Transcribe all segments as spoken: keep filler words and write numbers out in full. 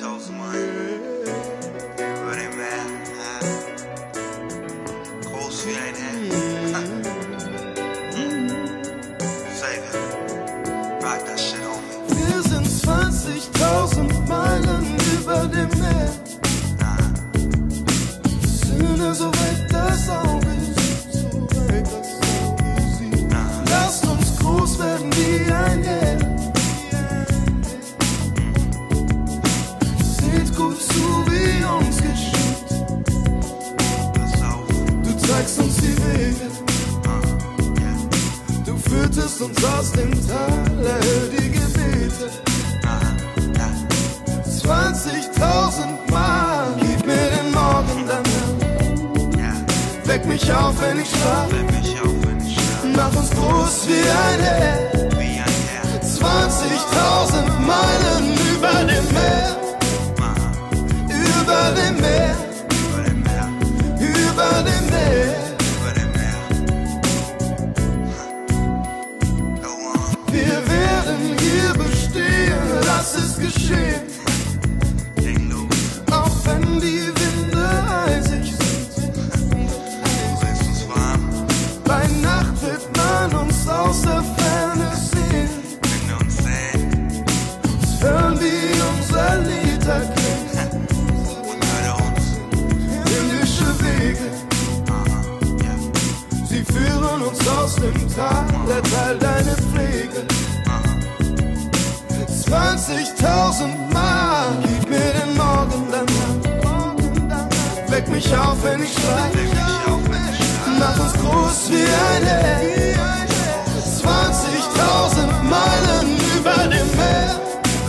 zwanzigtausend Meilen über dem Meer, groß wie ein Held. Save it, rock that shit on me. Wir sind zwanzigtausend Meilen über dem Meer. Sühne, so weit das Auge sieht, so weit das Auge sieht. Lasst uns groß werden wie ein Held. Seht gut zu, wie uns geschieht. Du zeigst uns die Wege. Du führtest uns aus dem Tal, erhöh die Gebete. zwanzigtausend Mal, gib mir den Morgen danach. Weck mich auf, wenn ich schlaf. Mach uns groß wie ein Held. zwanzigtausend Meilen über dem Meer. Über dem Meer. Über dem Meer. Wir werden hier bestehen, lass es geschehen. Auch wenn die Winde eisig sind. Bei Nacht wird man uns aus der Ferne sehen. Uns hören, wie unser Lied erklingt. Himmlische Wege, sie führen uns aus dem Tal, erteil deine Pflege. zwanzigtausend Mal, gib mir den Morgen danach. Weck mich auf, wenn ich schlaf. Mach uns groß wie ein Held. zwanzigtausend Meilen über dem Meer.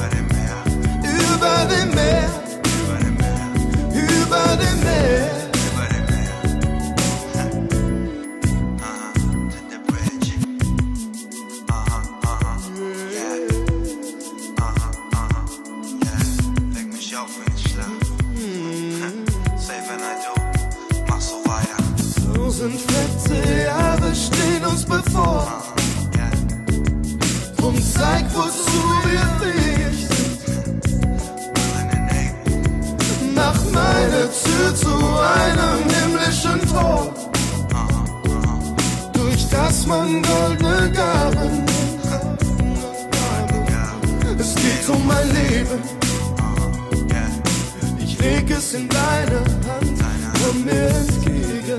Über dem Meer. Über dem Meer. Tausend fette Jahre stehen uns bevor. Drum zeig, wozu wir fähig sind. Mach meine Tür zu einem himmlischen Tor, durch das man goldene Gaben nimmt. Es geht um mein Leben. Ich leg es in deine Hand, komm mir entgegen.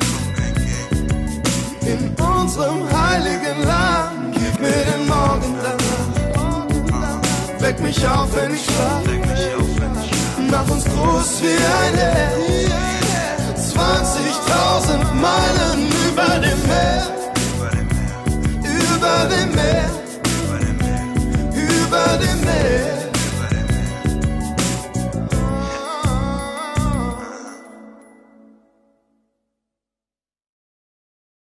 In unserem heiligen Land, gib mir den Morgen danach. Weck mich auf, wenn ich schlaf. Mach uns groß wie ein Held.